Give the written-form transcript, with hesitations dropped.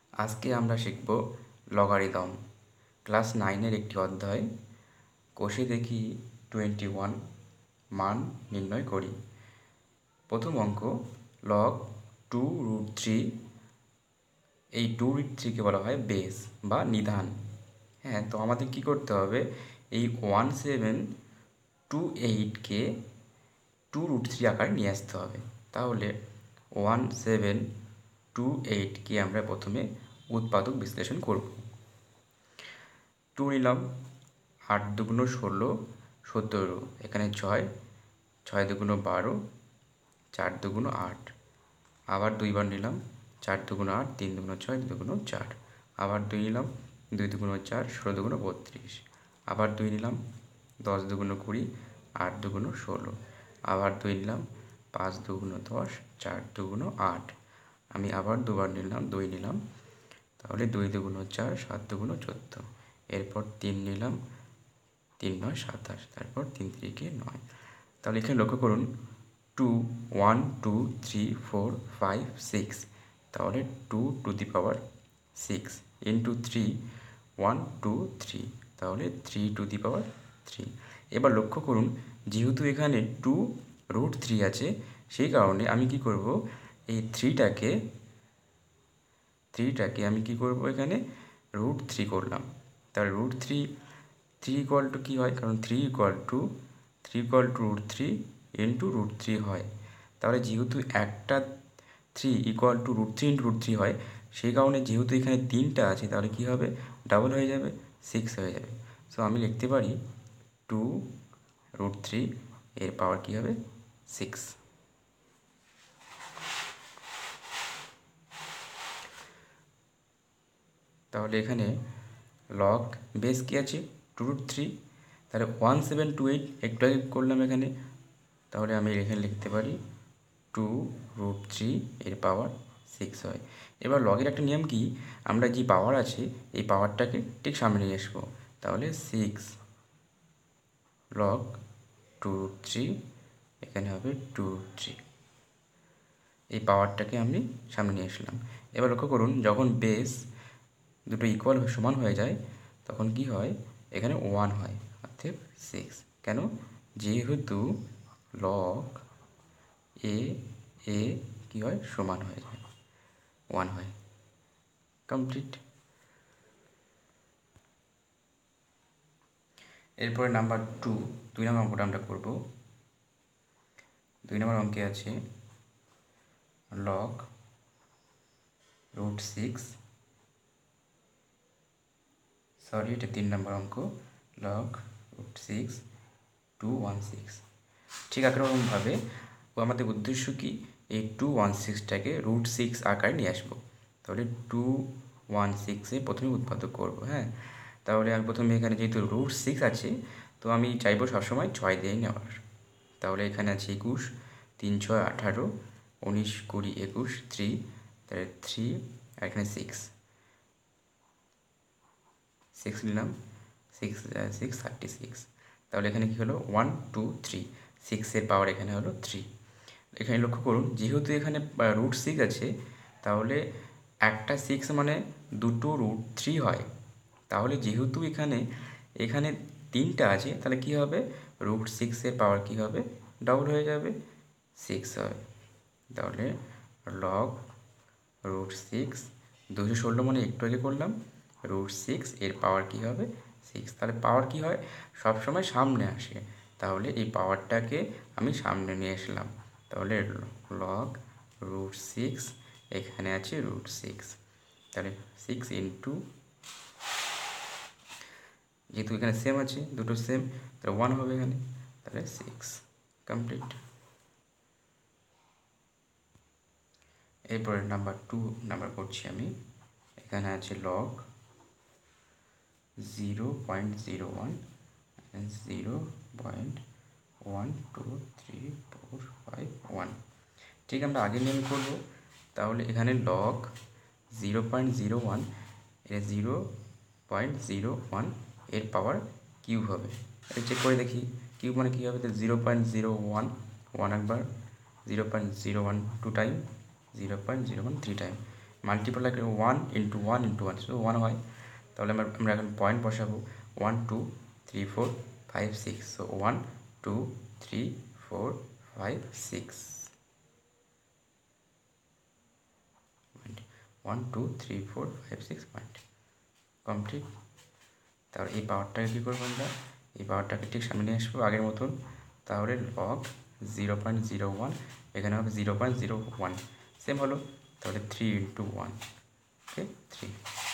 আজকে আমরা শিখব লগারিদম। ক্লাস 9-এর একটি অধ্যায়। কষে দেখি 21 মান নির্ণয় করি। প্রথম অঙ্ক লগ 2√3। এই 2√3কে বলা হয় বেস বা নিধান। হ্যাঁ, তো আমাদের কি করতে হবে, এই 1728কে 2√3 আকারে নিয়ে আসতে হবে। তাহলে 1728কে আমরা প্রথমে উৎপাদক বিশ্লেষণ করব। 2 নিলাম, 8 দুগুণ 16, 17, এখানে 6, 6 দুগুণ 12, 4 দুগুণ 8, আবার 2 বার নিলাম, 4 দুগুণ 8, 3 দুগুণ 6, 2 দুগুণ 4, আবার 2 নিলাম, 2 দুগুণ 4, 16 দুগুণ 32, আবার 2 নিলাম, 10 দুগুণ 20, 8 দুগুণ 16, আবার 2 নিলাম, 5 দুগুণ 10, 4 দুগুণ 8, আমি আবার দুবার নিলাম, 2 নিলাম, তাহলে 2 দুগুণ 4, 7 দুগুণ 14, এরপর 3 নিলাম, 3 9 27, তারপর 3 3 9। তাহলে এখানে লক্ষ্য করুন 2 1 2 3 4 5 6, তাহলে 2 টু দি পাওয়ার 6 ইন্টু 3 1 2 3, তাহলে 3 টু দি পাওয়ার 3। এবার লক্ষ্য করুন, যেহেতু এখানে 2√3 আছে, সেই কারণে আমি কি করব, এই 3টাকে আমি কি করব, এখানে √3 করলাম। তাহলে √3 ইকুয়াল টু কী হয়, কারণ 3 ইকুয়াল টু √3 ইন্টু √3 হয়। তাহলে যেহেতু একটা 3 ইকুয়াল টু √3 ইন্টু √3 হয়, সেই কারণে যেহেতু এখানে 3টা আছে, তাহলে কী হবে, ডাবল হয়ে যাবে, 6 হয়ে যাবে। সো আমি লিখতে পারি 2√3 এর পাওয়ার কী হবে, 6। তাহলে এখানে লগ বেস কী আছে, 2√3, তাহলে 1728 একটু আগে করলাম এখানে, তাহলে আমি এখানে লিখতে পারি 2√3 এর পাওয়ার 6 হয়। এবার লগের একটা নিয়ম কি, আমরা যে পাওয়ার আছে এই পাওয়ারটাকে ঠিক সামনে নিয়ে আসবো। তাহলে 6 লগ 2√3, এখানে হবে 2√3, এই পাওয়ারটাকে আমি সামনে নিয়ে আসলাম। এবার লক্ষ্য করুন, যখন বেস দুটো ইকুয়াল সমান হয়ে যায়, তখন কি হয়, এখানে 1 হয়, অর্থাৎ 6। কেন, যেহেতু লগ এ কী হয়, সমান হয়ে যায়, 1 হয়। কমপ্লিট। এরপরে নাম্বার 2, 2 নম্বর অঙ্কটা আমরা করব। 2 নম্বর অঙ্কে আছে লগ √6, সরি এটা 3 নম্বর অঙ্ক, লগ √6 216। ঠিক একরকমভাবে আমাদের উদ্দেশ্য কি, এই 216টাকে √6 আকারে নিয়ে আসবো। তাহলে 216-এ প্রথমে উৎপাদক করবো। হ্যাঁ, তাহলে আমি প্রথমে এখানে যেহেতু √6 আছে, তো আমি চাইবো সবসময় 6 দিয়ে নেওয়ার। তাহলে এখানে আছে 21, 3 6 18, 19 20 21, 3, তাহলে 3, আর এখানে 6 নিলাম, 6 6 36, তাহলে এখানে কী হলো, 1 2 3, 6-এর পাওয়ার এখানে হলো 3। এখানে লক্ষ্য করুন, যেহেতু এখানে √6 আছে, তাহলে একটা 6 মানে দুটো √3 হয়। তাহলে যেহেতু এখানে 3টা আছে, তাহলে কী হবে, √6-এর পাওয়ার কী হবে, ডাবল হয়ে যাবে, 6 হবে। তাহলে লগ √6 216 মানে একটু আগে করলাম, √6 এর পাওয়ার কী হবে, 6। তাহলে পাওয়ার কী হয়, সবসময় সামনে আসে, তাহলে এই পাওয়ারটাকে আমি সামনে নিয়ে আসলাম। তাহলে লগ √6, এখানে আছে √6, তাহলে 6 ইন্টু, যেহেতু এখানে সেম আছে, দুটো সেম, তাহলে 1 হবে এখানে, তাহলে 6। কমপ্লিট। এরপরে নাম্বার 2 নাম্বার করছি আমি। এখানে আছে লগ 0.01 0.123451। ঠিক আমরা আগে নিয়ম করবো। তাহলে এখানে লগ 0.01 এর 0.01 এর পাওয়ার কিউব হবে। এটা চেক করে দেখি, কিউব মানে কী হবে, তো 0.01 1 একবার, 0.01 2 টাইম, 0.01 3 টাইম, মাল্টিপ্লাই করে 1 ইন্টু 1 ইন্টু 1 শুধু 1 হয়, তাহলে আমরা এখন পয়েন্ট বসাবো 1 2 3 4 5 6, সো 1 2 3 4 5 6, 1 2 3 4 5 6 পয়েন্ট কমপ্লিট। তাহলে এই পাওয়ারটাকে কী করবো আমরা, এই পাওয়ারটাকে ঠিক সামনে নিয়ে আসবো আগের মতন, তাহলে লগ 0.01, এখানে হবে 0.01, সেম হলো, তাহলে 3 ইন্টু 1, ওকে 3।